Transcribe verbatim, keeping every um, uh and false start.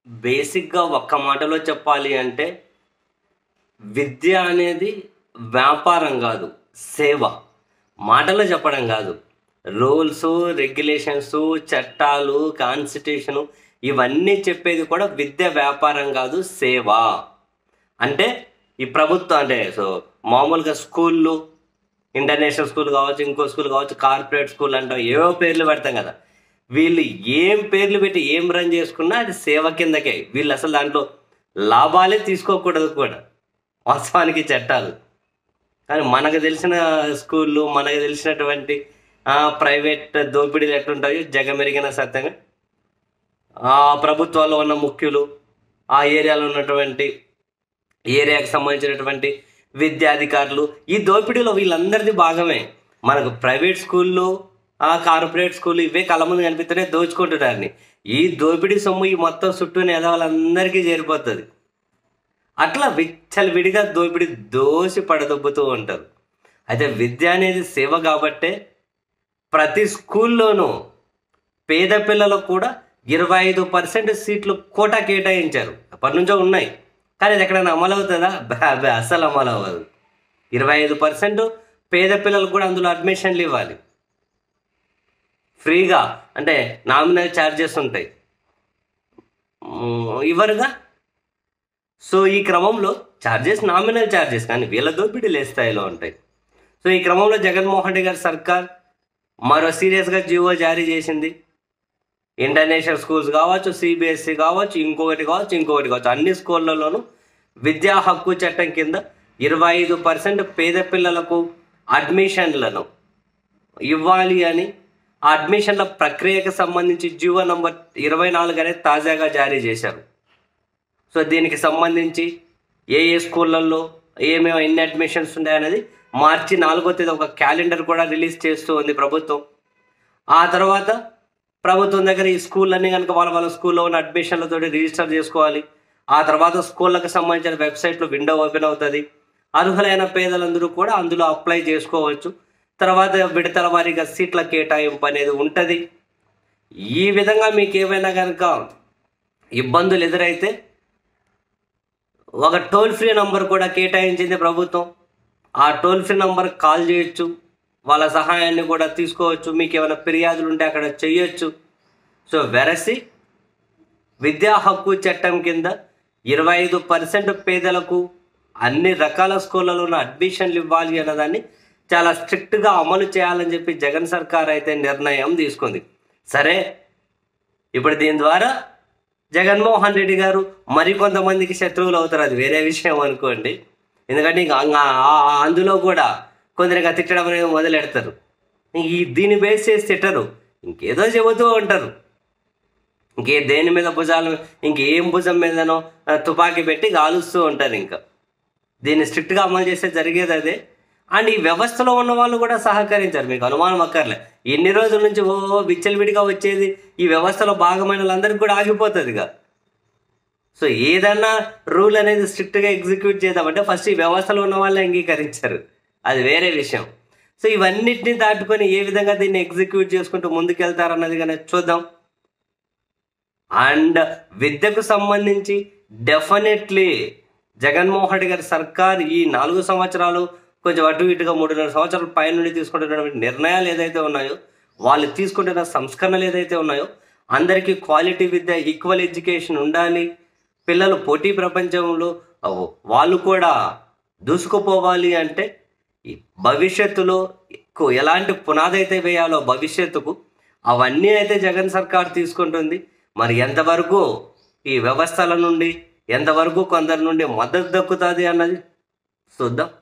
బేసిక్‌గా ఒక్క మాటలో చెప్పాలి అంటే, విద్య అనేది వ్యాపారం గాదు. సేవ. మాటల్లో చెప్పడం గాదు. రూల్సు, రెగ్యులేషన్సు, చట్టాలు, కాన్స్టిట్యూషను ఇవన్నీ చెప్పేది కూడా విద్య వ్యాపారం గాదు, సేవ. అంటే ఈ ప్రభుత్వం అంటే సో మామూలుగా స్కూల్లు, ఇంటర్నేషనల్ స్కూల్ కావచ్చు, ఇంకో స్కూల్ కావచ్చు, కార్పొరేట్ స్కూల్ అంటాం, ఏవో పేర్లు పెడతాం కదా. వీళ్ళు ఏం పేర్లు పెట్టి ఏం రన్ చేసుకున్నా అది సేవ కిందకే. వీళ్ళు అసలు దాంట్లో లాభాలే తీసుకోకూడదు కూడా, వాస్తవానికి చట్టాలు. కానీ మనకు తెలిసిన స్కూళ్ళు, మనకు తెలిసినటువంటి ప్రైవేట్ దోపిడీలు ఎట్లుంటాయో జగమెరిగిన సత్యంగా ఆ ప్రభుత్వాల్లో ఉన్న ముఖ్యులు, ఆ ఏరియాలో ఉన్నటువంటి ఏరియాకి సంబంధించినటువంటి విద్యాధికారులు ఈ దోపిడీలో వీళ్ళందరిది భాగమే. మనకు ప్రైవేట్ స్కూళ్ళు, ఆ కార్పొరేట్ స్కూళ్ళు ఇవే కళ్ళ ముందు కనిపిస్తేనే దోచుకుంటున్నారని. ఈ దోపిడీ సొమ్ము ఈ మొత్తం చుట్టూ వాళ్ళందరికీ చేరిపోతుంది. అట్లా విచ్చలు విడిగా దోపిడీ దోసి పడదొబ్బుతూ ఉంటారు. అయితే విద్య అనేది సేవ కాబట్టే ప్రతి స్కూల్లోనూ పేద పిల్లలకు కూడా ఇరవై ఐదు పర్సెంట్ సీట్లు కోటా కేటాయించారు. అప్పటి నుంచో ఉన్నాయి, కానీ అది ఎక్కడైనా అమలు అవుతుందా? బ్యాబే అస్సలు అమలు అవ్వదు. ఇరవై ఐదు పర్సెంట్ పేద పిల్లలకు కూడా అందులో అడ్మిషన్లు ఇవ్వాలి ఫ్రీగా. అంటే నామినల్ ఛార్జెస్ ఉంటాయి, ఇవ్వరుగా. సో ఈ క్రమంలో ఛార్జెస్ నామినల్ ఛార్జెస్, కానీ వీళ్ళ దోపిడీలు ఏ స్థాయిలో ఉంటాయి. సో ఈ క్రమంలో జగన్మోహన్ రెడ్డి గారి సర్కార్ మరో సీరియస్గా జీవో జారీ చేసింది. ఇంటర్నేషనల్ స్కూల్స్ కావచ్చు, సిబిఎస్ఈ కావచ్చు, ఇంకొకటి కావచ్చు ఇంకొకటి కావచ్చు అన్ని స్కూళ్ళలోనూ విద్యా హక్కు చట్టం కింద ఇరవై ఐదు పర్సెంట్ పేద పిల్లలకు అడ్మిషన్లను ఇవ్వాలి అని ఆ అడ్మిషన్ల ప్రక్రియకు సంబంధించి జీవో నంబర్ ఇరవై నాలుగు అనేది తాజాగా జారీ చేశారు. సో దీనికి సంబంధించి ఏ ఏ స్కూళ్ళల్లో ఏమేమి ఎన్ని అడ్మిషన్స్ ఉన్నాయనేది మార్చి నాలుగో తేదీ ఒక క్యాలెండర్ కూడా రిలీజ్ చేస్తూ ఉంది ప్రభుత్వం. ఆ తర్వాత ప్రభుత్వం దగ్గర ఈ స్కూళ్ళన్నీ కనుక వాళ్ళ వాళ్ళ స్కూల్లో ఉన్న అడ్మిషన్లతో రిజిస్టర్ చేసుకోవాలి. ఆ తర్వాత స్కూళ్ళకు సంబంధించిన వెబ్సైట్లో విండో ఓపెన్ అవుతుంది. అర్హులైన పేదలందరూ కూడా అందులో అప్లై చేసుకోవచ్చు. తర్వాత విడతల వారీగా సీట్ల కేటాయింపు అనేది ఉంటుంది. ఈ విధంగా మీకు ఏమైనా కనుక ఇబ్బందులు ఎదురైతే ఒక టోల్ ఫ్రీ నంబర్ కూడా కేటాయించింది ప్రభుత్వం. ఆ టోల్ ఫ్రీ నంబర్ కాల్ చేయొచ్చు, వాళ్ళ సహాయాన్ని కూడా తీసుకోవచ్చు. మీకు ఏమైనా ఫిర్యాదులు ఉంటే అక్కడ చెయ్యొచ్చు. సో వెరసి విద్యా హక్కు చట్టం కింద ఇరవై ఐదు పర్సెంట్ పేదలకు అన్ని రకాల స్కూళ్ళలో ఉన్న అడ్మిషన్లు ఇవ్వాలి అన్నదాన్ని చాలా స్ట్రిక్ట్గా అమలు చేయాలని చెప్పి జగన్ సర్కార్ అయితే నిర్ణయం తీసుకుంది. సరే, ఇప్పుడు దీని ద్వారా జగన్మోహన్ రెడ్డి గారు మరికొంతమందికి శత్రువులు అవుతారు, అది వేరే విషయం అనుకోండి. ఎందుకంటే ఇంకా అందులో కూడా కొందరిగా తిట్టడం అనేది మొదలెడతారు. ఈ దీన్ని బేస్ చేసి తిట్టరు, ఇంకేదో చెబుతూ ఉంటారు. ఇంకే దేని మీద భుజాలు ఇంకేం భుజం మీదనో తుపాకీ పెట్టి కాలుస్తూ ఉంటారు. ఇంకా దీన్ని స్ట్రిక్ట్గా అమలు చేస్తే జరిగేది అదే. అండ్ ఈ వ్యవస్థలో ఉన్న వాళ్ళు కూడా సహకరించారు, మీకు అనుమానం అక్కర్లే. ఎన్ని రోజుల నుంచి ఓ విచ్చలవిడిగా వచ్చేది ఈ వ్యవస్థలో భాగమైన వాళ్ళందరికీ కూడా ఆగిపోతుందిగా. సో ఏదన్నా రూల్ అనేది స్ట్రిక్ట్గా ఎగ్జిక్యూట్ చేద్దామంటే ఫస్ట్ ఈ వ్యవస్థలో ఉన్న వాళ్ళే అంగీకరించారు, అది వేరే విషయం. సో ఇవన్నిటిని దాటుకొని ఏ విధంగా దీన్ని ఎగ్జిక్యూట్ చేసుకుంటూ ముందుకెళ్తారన్నది కానీ చూద్దాం. అండ్ విద్యకు సంబంధించి డెఫినెట్లీ జగన్మోహన్ రెడ్డి గారి సర్కార్ ఈ నాలుగు సంవత్సరాలు కొంచెం అటు ఇటుగా మూడున్నర సంవత్సరాల పైన నుండి తీసుకుంటున్నటువంటి నిర్ణయాలు ఏదైతే ఉన్నాయో, వాళ్ళు తీసుకుంటున్న సంస్కరణలు ఏదైతే ఉన్నాయో, అందరికీ క్వాలిటీ విద్య, ఈక్వల్ ఎడ్యుకేషన్ ఉండాలి. పిల్లలు పోటీ ప్రపంచంలో వాళ్ళు కూడా దూసుకుపోవాలి అంటే ఈ భవిష్యత్తులో ఎక్కువ ఎలాంటి పునాది అయితే వేయాలో భవిష్యత్తుకు అవన్నీ అయితే జగన్ సర్కార్ తీసుకుంటుంది. మరి ఎంతవరకు ఈ వ్యవస్థల నుండి ఎంతవరకు కొందరి నుండి మద్దతు దక్కుతుంది అన్నది చూద్దాం.